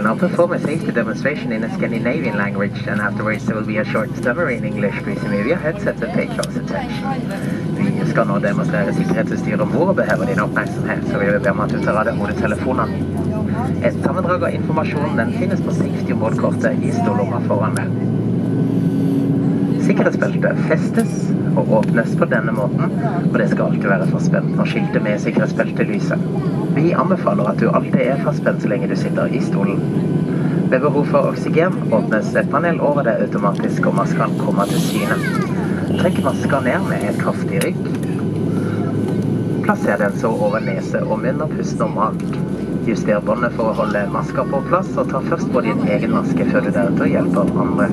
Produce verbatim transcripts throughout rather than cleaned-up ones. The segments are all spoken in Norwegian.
I'll perform a safety demonstration in a Scandinavian language, and afterwards there will be a short summary in English. Please remove your headset and pay close attention. Vi skal nå demonstrere sikkerhetsutstyr ombord og behøver din oppmerksomhet, så vi vil be om at du tar av deg hodetelefonene. Et sammendrag av informasjonen den finnes på safety ombord-kortet i stolomma foran deg. Sikkerhetsbeltet festes og åpnes på denne måten, og det skal alltid være fastspent når skiltet med sikkerhetsbeltet lyser. Vi anbefaler at du alltid er fastspent så lenge du sitter i stolen. Ved behov for oksygen åpnes et panel over deg automatisk, og masken kommer til syne. Trekk masken ned med et kraftig rykk. Plasser den så over nese og munn og pust normalt. Juster båndet for å holde masken på plass, og ta først på din egen maske før du deretter hjelper andre.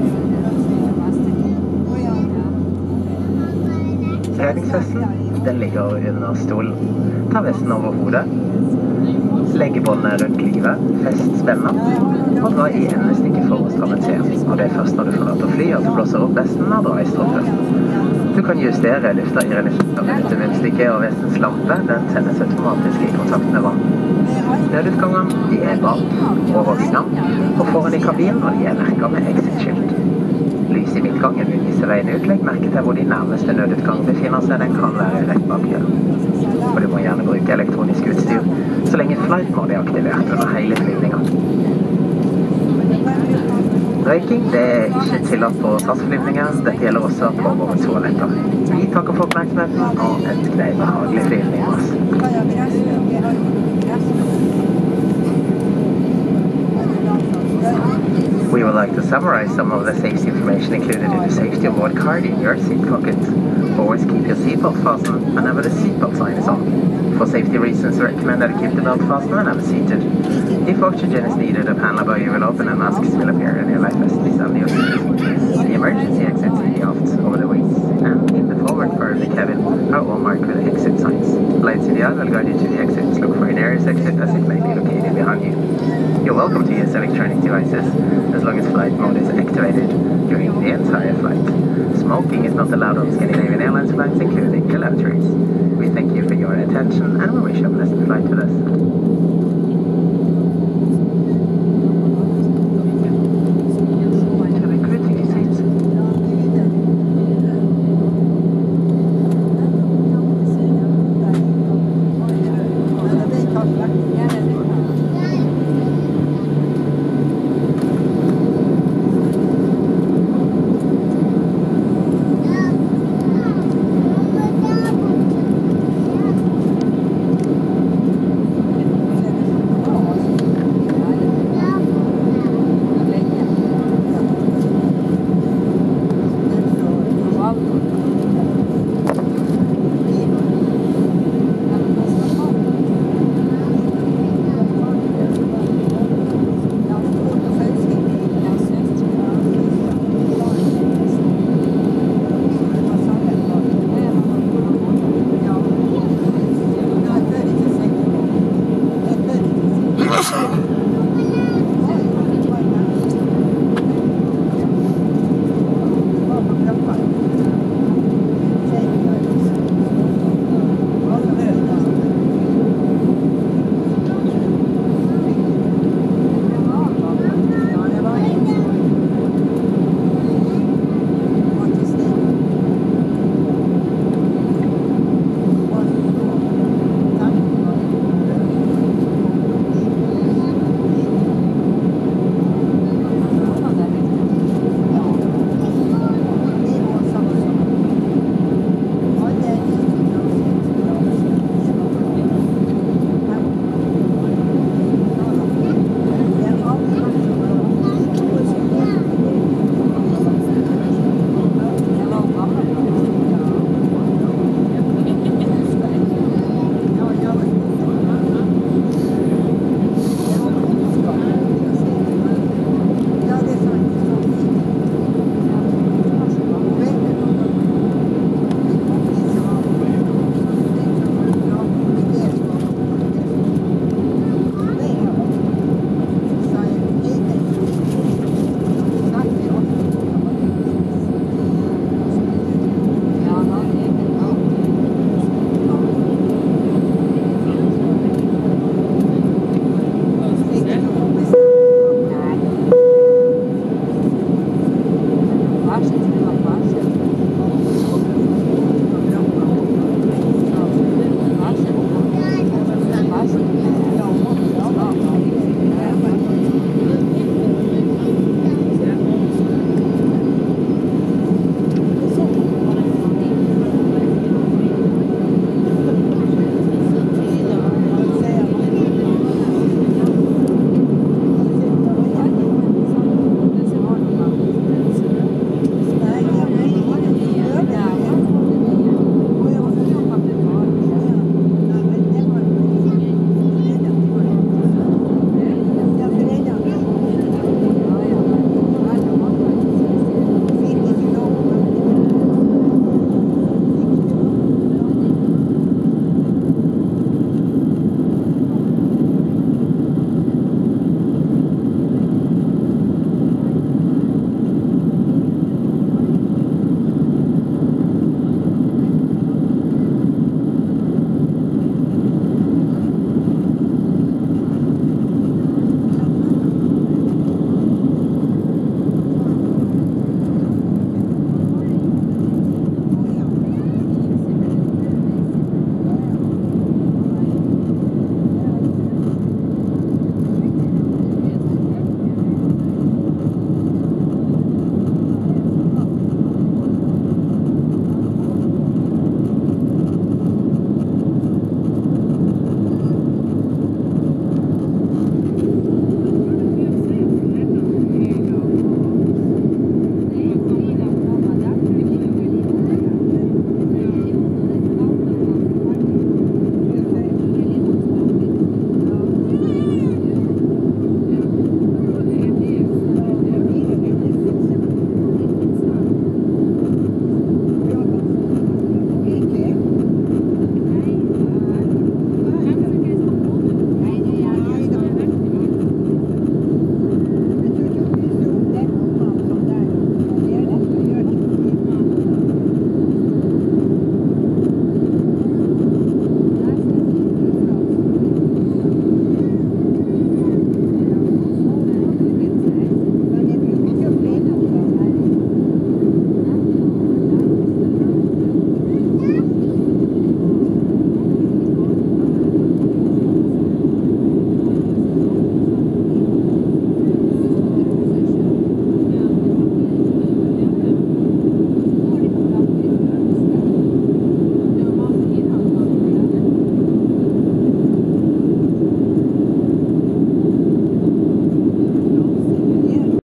Redningsvesten, den ligger under stolen. Ta vesten over hodet. Legg båndet rundt livet, fest spenner, og dra i endestikket for å stramme til. Og det er først når du forlater fly at du blåser opp vesten og drar i stroppen. Du kan justere lufta i renestykket, munnstikket og vestens lampe. Den tennes automatisk i kontakt med vann. Nødutgangene, de er bak, over vingene, og foran i kabinen, og de er merket med exit-skilt. Lys i midtgangen vil vise veien ut. Legg merke til hvor din nærmeste nødutgang befinner seg. Den kan være rett bak her. Og du må gjerne bruke elektronisk utstyr så lenge flight mode er aktivert under hele flyvningen. Røyking det er ikke tillatt på SAS-flyvninger. Dette gjelder også på våre toaletter. Vi takker for oppmerksomheten og ønsker deg behagelig flyvning med oss. We would like to summarize some of the safety information included in the safety onboard card in your seat pocket. Always keep your seatbelt fastened whenever the seatbelt sign is on. For safety reasons, we recommend that you keep the belt fastened whenever seated. If oxygen is needed, a panel above you will open and masks will appear and your life vest is under your seat. The emergency exits in the aft over the wings, and in the forward part of the cabin are all marked with exit signs. Lights in the aisle will guide you to the exits. Look for your nearest exit as it may be located behind you. You're welcome to use electronic devices as long as flight mode is activated during the entire flight. Smoking is not allowed on Scandinavian Airlines flights, including the lavatories. We thank you for your attention and we wish you a pleasant flight with us. Thank you.